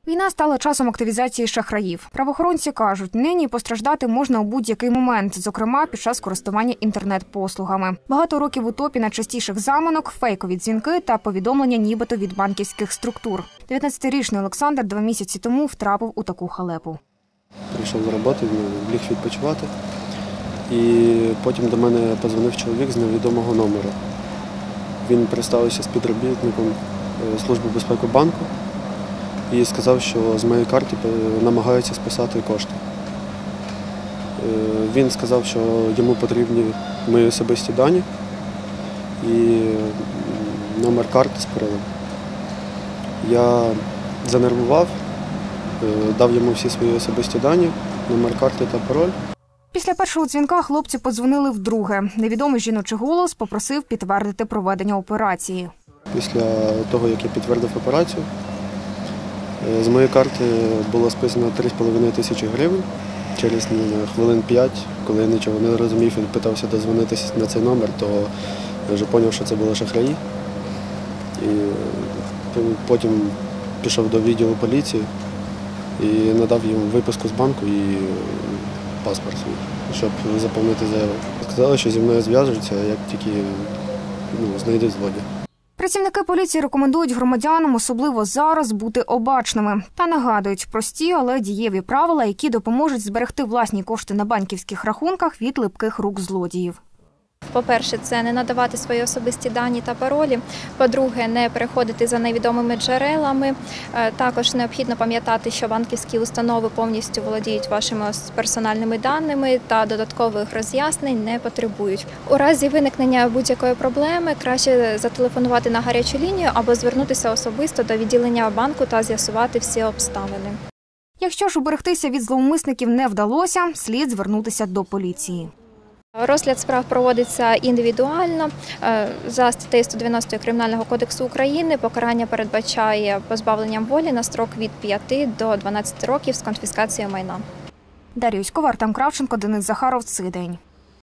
Війна стала часом активізації шахраїв. Правоохоронці кажуть, нині постраждати можна у будь-який момент, зокрема під час користування інтернет-послугами. Багато років у топі найчастіших заманок – фейкові дзвінки та повідомлення нібито від банківських структур. 19-річний Олександр 2 місяці тому втрапив у таку халепу. Прийшов з роботи, ліг відпочивати. І потім до мене подзвонив чоловік з невідомого номеру. Він представився співробітником Служби безпеки банку і сказав, що з моєї карти намагаються списати кошти. Він сказав, що йому потрібні мої особисті дані і номер карти з паролем. Я занервував, дав йому всі свої особисті дані, номер карти та пароль. Після першого дзвінка хлопці подзвонили вдруге. Невідомий жіночий голос попросив підтвердити проведення операції. Після того, як я підтвердив операцію, з моєї карти було списано 3,5 тисячі гривень. Через хвилин 5, коли я нічого не розумів і питався дозвонитися на цей номер, то я вже зрозумів, що це були шахраї. І потім пішов до відділу поліції і надав їм виписку з банку і паспорт свій, щоб заповнити заяву. Сказали, що зі мною зв'яжуться, як тільки знайдуть злодія. Працівники поліції рекомендують громадянам, особливо зараз, бути обачними. Та нагадують прості, але дієві правила, які допоможуть зберегти власні кошти на банківських рахунках від липких рук злодіїв. По-перше, це не надавати свої особисті дані та паролі. По-друге, не переходити за невідомими джерелами. Також необхідно пам'ятати, що банківські установи повністю володіють вашими персональними даними та додаткових роз'яснень не потребують. У разі виникнення будь-якої проблеми краще зателефонувати на гарячу лінію або звернутися особисто до відділення банку та з'ясувати всі обставини. Якщо ж уберегтися від зловмисників не вдалося, слід звернутися до поліції. Розгляд справ проводиться індивідуально. За статтею 190 Кримінального кодексу України покарання передбачає позбавленням волі на строк від 5 до 12 років з конфіскацією майна. Дар'я Юськова, Артем Кравченко, Денис Захаров. Цей день.